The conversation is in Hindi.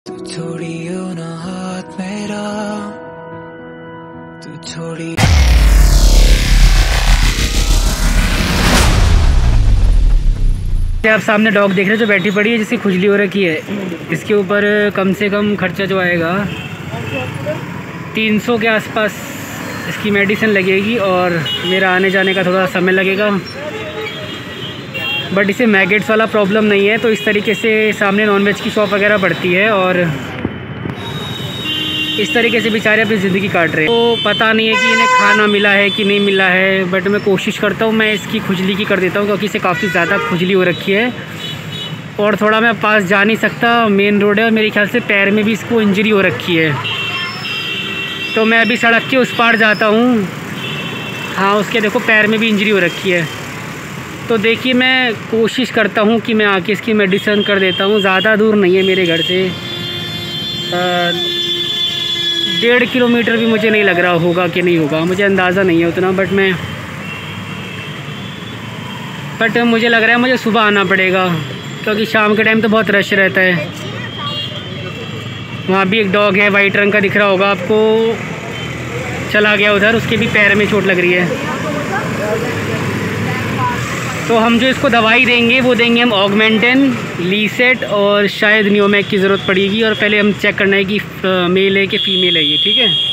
तू छोड़ियो ना हाथ मेरा, तू छोड़ी। आप सामने डॉग देख रहे हो जो बैठी पड़ी है, जिसकी खुजली हो रखी है। इसके ऊपर कम से कम खर्चा जो आएगा 300 के आसपास इसकी मेडिसिन लगेगी, और मेरा आने जाने का थोड़ा समय लगेगा। बट इसे मैगेट्स वाला प्रॉब्लम नहीं है, तो इस तरीके से सामने नॉनवेज की शॉप वगैरह पड़ती है और इस तरीके से बेचारे अपनी ज़िंदगी काट रहे हैं। तो पता नहीं है कि इन्हें खाना मिला है कि नहीं मिला है, बट मैं कोशिश करता हूँ मैं इसकी खुजली की कर देता हूँ, क्योंकि इसे काफ़ी ज़्यादा खुजली हो रखी है और थोड़ा मैं पास जा नहीं सकता, मेन रोड है और मेरे ख्याल से पैर में भी इसको इंजरी हो रखी है। तो मैं अभी सड़क के उस पार जाता हूँ। हाँ, उसके देखो पैर में भी इंजरी हो रखी है। तो देखिए मैं कोशिश करता हूँ कि मैं आके इसकी मेडिसिन कर देता हूँ। ज़्यादा दूर नहीं है मेरे घर से, 1.5 किलोमीटर भी मुझे नहीं लग रहा होगा कि नहीं होगा, मुझे अंदाज़ा नहीं है उतना। बट मुझे लग रहा है मुझे सुबह आना पड़ेगा, क्योंकि शाम के टाइम तो बहुत रश रहता है। वहाँ भी एक डॉग है, वाइट रंग का दिख रहा होगा आपको, चला गया उधर, उसके भी पैर में चोट लग रही है। तो हम जो इसको दवाई देंगे वो देंगे हम ऑगमेंटन, लीसेट और शायद नियोमैक की ज़रूरत पड़ेगी। और पहले हम चेक करना है कि मेल है कि फ़ीमेल है ये, ठीक है।